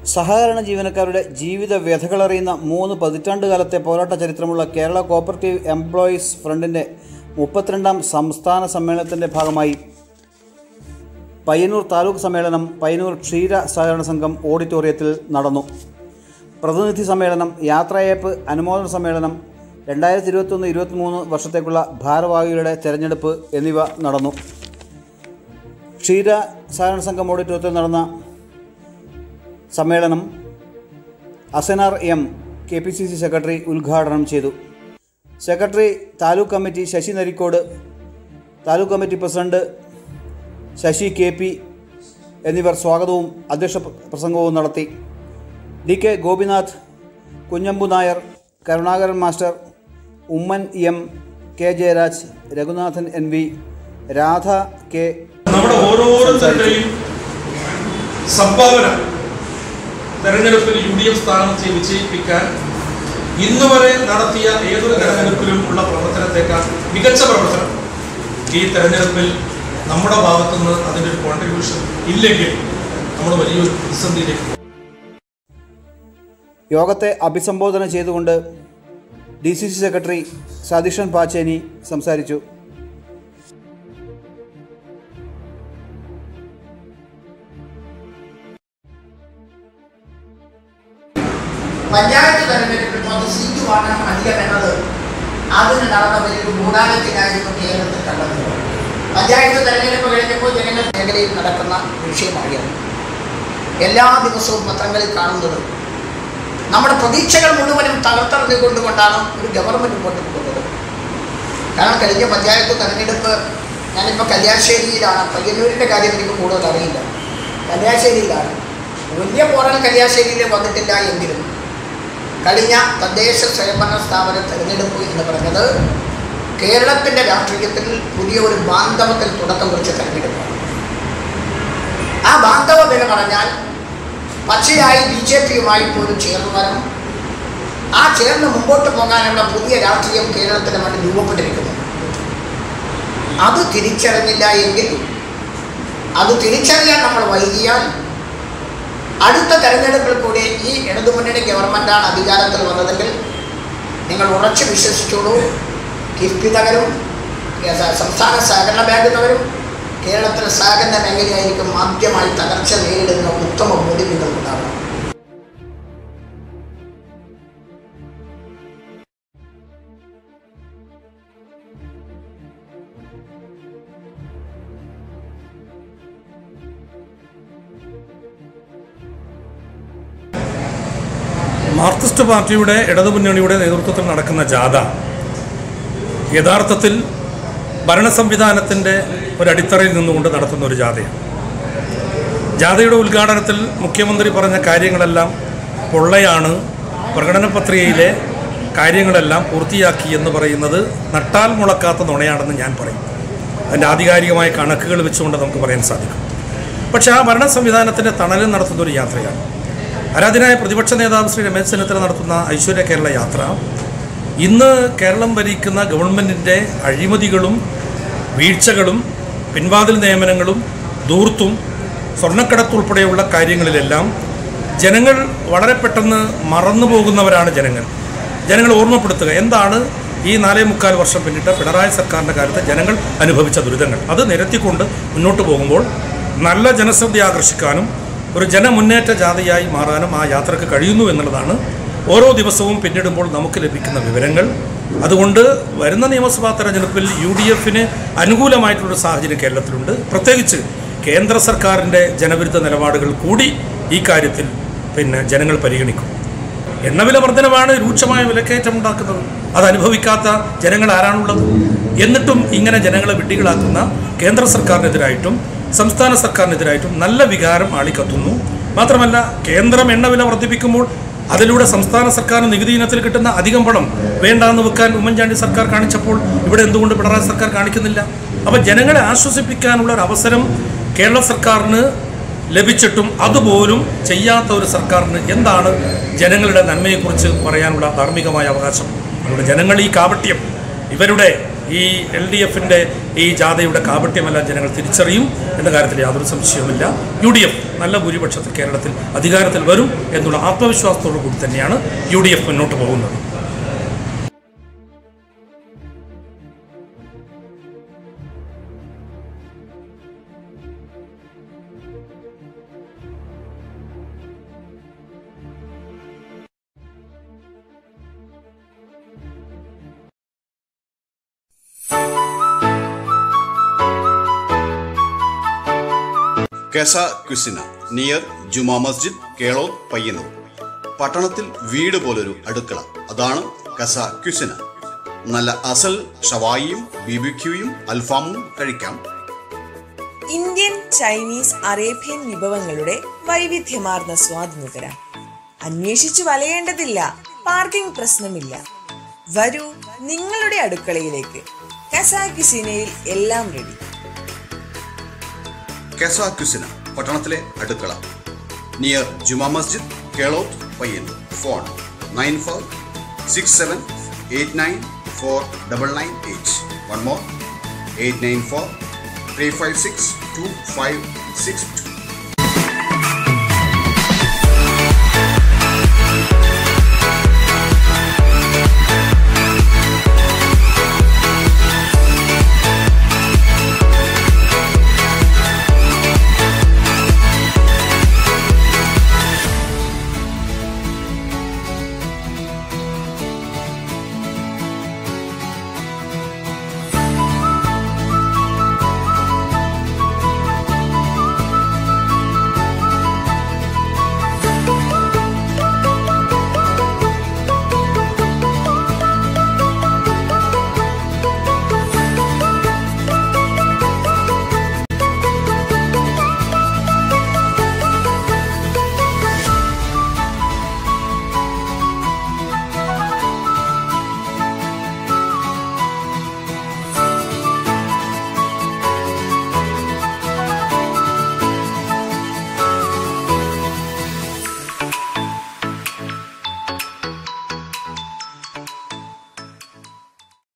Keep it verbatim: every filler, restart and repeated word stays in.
സഹകരണ ജീവനക്കാരുടെ ജീവിത വ്യഥകളറിയുന്ന മൂന്ന് പതിറ്റാണ്ട് കാലത്തെ പോരാട്ട ചരിത്രമുള്ള കേരള കോഓപ്പറേറ്റീവ് എംപ്ലോയീസ് ഫ്രണ്ടിൻ്റെ മുപ്പത്തിരണ്ടാം സംസ്ഥാന സമ്മേളനത്തിൻ്റെ ഭാഗമായി പയ്യന്നൂർ താലൂക്ക് സമ്മേളനം പയ്യന്നൂർ ക്ഷീര സഹകരണ സംഘം ഓഡിറ്റോറിയത്തിൽ നടന്നു. പ്രതിനിധി സമ്മേളനം, യാത്രയയപ്പ്, അനുമോദന സമ്മേളനം, രണ്ടായിരത്തി ഇരുപത്തൊന്ന് ഇരുപത്തിമൂന്ന് വർഷത്തേക്കുള്ള ഭാരവാഹികളുടെ തെരഞ്ഞെടുപ്പ് എന്നിവ നടന്നു. ക്ഷീര സഹകരണ സംഘം ഓഡിറ്റോറിയത്തിൽ നടന്ന സമ്മേളനം Asanar M K P C C secretary ഉദ്ഘാടനം ചെയ്തു. Secretary taluk committee Sasi Narikode, taluk committee president Sasi K P എന്നിവർ സ്വാഗതവും അധ്യക്ഷ പ്രസംഗവും നടത്തി. D K Gopinath, Kunhambu Nair, Karunakaran master, Oommen M, K Jayaraj, Raghunathan N V, Radha K നമ്മുടെ ഓരോരുത്തരുടെയും സംഭാവന തെരഞ്ഞെടുപ്പിൽ യു ഡി എഫ് സ്ഥാനാർത്ഥിയെ വിജയിപ്പിക്കാൻ ഇന്നുവരെ നടത്തിയ ഏതൊരു തെരഞ്ഞെടുപ്പിലും ഉള്ള പ്രവർത്തനത്തേക്കാൾ മികച്ച പ്രവർത്തനം ഈ തെരഞ്ഞെടുപ്പിൽ നമ്മുടെ ഭാഗത്തുനിന്ന് അതിൻ്റെ ഒരു കോൺട്രിബ്യൂഷൻ ഇല്ലെങ്കിൽ നമ്മൾ വലിയൊരു പ്രതിസന്ധിയിലേക്ക് പോകും. യോഗത്തെ അഭിസംബോധന ചെയ്തുകൊണ്ട് D C C secretary Satheeshan Pacheni സംസാരിച്ചു. പഞ്ചായത്ത് തെരഞ്ഞെടുപ്പിൽ മൊത്തം സീറ്റ് വാങ്ങാൻ അധികം എന്നത് അതിന് നടന്ന വലിയൊരു ഗൂഢാലോചനയായിരുന്നു കേരളത്തിൽ കണ്ടത്. പഞ്ചായത്ത് തെരഞ്ഞെടുപ്പ് കഴിഞ്ഞപ്പോൾ ജനങ്ങൾ മേഖലയിൽ നടക്കുന്ന വിഷയമായിരുന്നു. എല്ലാ ദിവസവും പത്രങ്ങളിൽ കാണുന്നത് നമ്മുടെ പ്രതീക്ഷകൾ മുഴുവനും തകർത്തെറിഞ്ഞുകൊണ്ടുകൊണ്ടാണ് ഒരു ഗവൺമെൻറ് മുമ്പോട്ട് പോകുന്നത്. കാരണം കഴിഞ്ഞ പഞ്ചായത്ത് തെരഞ്ഞെടുപ്പ്, ഞാനിപ്പോൾ കല്യാശ്ശേരിയിലാണ്, പയ്യന്നൂരിൻ്റെ കാര്യം എനിക്ക് കൂടുതൽ അറിയില്ല, കല്യാശ്ശേരിയിലാണ്. വലിയ പോരാൻ കല്യാശ്ശേരിയിൽ വന്നിട്ടില്ല എങ്കിലും കഴിഞ്ഞ തദ്ദേശ സ്വയംഭരണ സ്ഥാപന തെരഞ്ഞെടുപ്പ് എന്ന് പറഞ്ഞത് കേരളത്തിൻ്റെ രാഷ്ട്രീയത്തിൽ പുതിയ ഒരു ബാന്ധവത്തിൽ തുടക്കം കുറിച്ച തെരഞ്ഞെടുപ്പാണ്. ആ ബാന്ധവം എന്ന് പറഞ്ഞാൽ പച്ചയായി ബി ജെ പിയുമായി പോലും ചേർന്ന് വരണം. ആ ചേർന്ന് മുമ്പോട്ട് പോകാനുള്ള പുതിയ രാഷ്ട്രീയം കേരളത്തിന് വേണ്ടി രൂപപ്പെട്ടിരിക്കുന്നു. അത് തിരിച്ചറിഞ്ഞില്ല എങ്കിൽ, അത് തിരിച്ചറിയാൻ നമ്മൾ വൈകിയാൽ അടുത്ത തെരഞ്ഞെടുപ്പിൽ കൂടി ഈ ഇടതുമുന്നണി ഗവൺമെൻറ്റാണ് അധികാരത്തിൽ വന്നതെങ്കിൽ നിങ്ങൾ ഉറച്ചു വിശ്വസിച്ചോളൂ, കിഫ്ബി തകരും, സംസ്ഥാന സഹകരണ ബാങ്ക് തകരും, കേരളത്തിലെ സഹകരണ മേഖലയായിരിക്കും ആദ്യമായി തകർച്ച നേരിടുന്ന ഉത്തമ ബോധ്യം നിങ്ങൾക്കുണ്ടാകണം. മാർക്സിസ്റ്റ് പാർട്ടിയുടെ ഇടതുമുന്നണിയുടെ നേതൃത്വത്തിൽ നടക്കുന്ന ജാഥ യഥാർത്ഥത്തിൽ ഭരണ സംവിധാനത്തിൻ്റെ ഒരടിത്തറയിൽ നിന്നുകൊണ്ട് നടത്തുന്ന ഒരു ജാഥയാണ്. ജാഥയുടെ ഉദ്ഘാടനത്തിൽ മുഖ്യമന്ത്രി പറഞ്ഞ കാര്യങ്ങളെല്ലാം പൊള്ളയാണ്, പ്രകടന പത്രികയിലെ കാര്യങ്ങളെല്ലാം പൂർത്തിയാക്കി എന്ന് പറയുന്നത് നട്ടാൽ മുളക്കാത്ത നുണയാണെന്ന് ഞാൻ പറയും. അതിൻ്റെ ആധികാരികമായ കണക്കുകൾ വെച്ചുകൊണ്ട് നമുക്ക് പറയാൻ സാധിക്കും. പക്ഷേ ആ ഭരണ സംവിധാനത്തിൻ്റെ തണലിൽ നടത്തുന്ന ഒരു യാത്രയാണ്. ആരാധനായ പ്രതിപക്ഷ നേതാവ് ശ്രീ രമേശ് ചെന്നിത്തല നടത്തുന്ന ഐശ്വര്യ കേരള യാത്ര ഇന്ന് കേരളം ഭരിക്കുന്ന ഗവൺമെൻറ്റിൻ്റെ അഴിമതികളും വീഴ്ചകളും പിൻവാതിൽ നിയമനങ്ങളും ധൂർത്തും സ്വർണ്ണക്കടത്തുൾപ്പെടെയുള്ള കാര്യങ്ങളിലെല്ലാം ജനങ്ങൾ വളരെ പെട്ടെന്ന് മറന്നു പോകുന്നവരാണ്. ജനങ്ങൾ ജനങ്ങൾ ഓർമ്മപ്പെടുത്തുക എന്താണ് ഈ നാലേ മുക്കാൽ വർഷം പിന്നിട്ട് പിണറായി സർക്കാരിൻ്റെ കാലത്ത് ജനങ്ങൾ അനുഭവിച്ച ദുരിതങ്ങൾ. അത് നിരത്തിക്കൊണ്ട് മുന്നോട്ട് പോകുമ്പോൾ നല്ല ജനശ്രദ്ധ ആകർഷിക്കാനും ഒരു ജനമുന്നേറ്റ ജാഥയായി മാറാനും ആ യാത്രക്ക് കഴിയുന്നു എന്നുള്ളതാണ് ഓരോ ദിവസവും പിന്നിടുമ്പോൾ നമുക്ക് ലഭിക്കുന്ന വിവരങ്ങൾ. അതുകൊണ്ട് വരുന്ന നിയമസഭാ തെരഞ്ഞെടുപ്പിൽ യു ഡി എഫിന് അനുകൂലമായിട്ടുള്ളൊരു സാഹചര്യം കേരളത്തിലുണ്ട്. പ്രത്യേകിച്ച് കേന്ദ്ര സർക്കാരിൻ്റെ ജനവിരുദ്ധ നിലപാടുകൾ കൂടി ഈ കാര്യത്തിൽ പിന്നെ ജനങ്ങൾ പരിഗണിക്കും. എണ്ണവില വർധനമാണ് രൂക്ഷമായ വിലക്കയറ്റം ഉണ്ടാക്കുന്നത്. അതനുഭവിക്കാത്ത ജനങ്ങൾ ആരാണുള്ളത്? എന്നിട്ടും ഇങ്ങനെ ജനങ്ങളെ വിഡ്ഢികളാക്കുന്ന കേന്ദ്ര സർക്കാരിനെതിരായിട്ടും സംസ്ഥാന സർക്കാരിനെതിരായിട്ടും നല്ല വികാരം ആളിക്കത്തുന്നു. മാത്രമല്ല, കേന്ദ്രം എണ്ണവില വർദ്ധിപ്പിക്കുമ്പോൾ അതിലൂടെ സംസ്ഥാന സർക്കാരിന് നികുതി ഇനത്തിൽ കിട്ടുന്ന അധികം പണം വേണ്ടാന്ന് വെക്കാൻ ഉമ്മൻചാണ്ടി സർക്കാർ കാണിച്ചപ്പോൾ ഇവിടെ എന്തുകൊണ്ട് പിണറായി സർക്കാർ കാണിക്കുന്നില്ല? അപ്പോൾ ജനങ്ങളെ ആശ്വസിപ്പിക്കാനുള്ള ഒരു അവസരം കേരള സർക്കാരിന് ലഭിച്ചിട്ടും അതുപോലും ചെയ്യാത്ത ഒരു സർക്കാരിന് എന്താണ് ജനങ്ങളുടെ നന്മയെക്കുറിച്ച് പറയാനുള്ള ധാർമ്മികമായ അവകാശം? അതുകൊണ്ട് ജനങ്ങൾ ഈ കാപട്യം, ഇവരുടെ ഈ എൽ ഡി എഫിൻ്റെ ഈ ജാഥയുടെ കാപട്യമെല്ലാം ജനങ്ങൾ തിരിച്ചറിയും എന്ന കാര്യത്തിൽ യാതൊരു സംശയവുമില്ല. യു ഡി എഫ് നല്ല ഭൂരിപക്ഷത്തിൽ കേരളത്തിൽ അധികാരത്തിൽ വരും എന്നുള്ള ആത്മവിശ്വാസത്തോടു കൂടി തന്നെയാണ് യു ഡി എഫ് മുന്നോട്ട് പോകുന്നത്. കെസ ക്വിസിന നിയർ ജുമാ മസ്ജിദ്, കേളോത്ത്, പയ്യന്നൂർ. പട്ടണത്തിൽ വീട് പോലൊരു അടുക്കള, അതാണ് കെസ ക്വിസിന. നല്ല അസൽ ഷവായിയും ബിബിക്യൂയും അൽഫാമും കഴിക്കാം. ഇന്ത്യൻ, ചൈനീസ്, അറേബ്യൻ വിഭവങ്ങളുടെ വൈവിധ്യമാർന്ന സ്വാദ് നുകരാം. അന്വേഷിച്ചു വലയേണ്ടതില്ല, പാർക്കിംഗ് പ്രശ്നമില്ല. വരൂ നിങ്ങളുടെ അടുക്കളയിലേക്ക്. കെസ ക്വിസിനയിൽ എല്ലാം റെഡി. കെസ ക്വിസിന, പട്ടണത്തിലെ അടുക്കള, near Juma Masjid, Keloth, Payyanur. Phone nine four six seven eight nine four double nine eight. One more eight nine four three five six two five six to.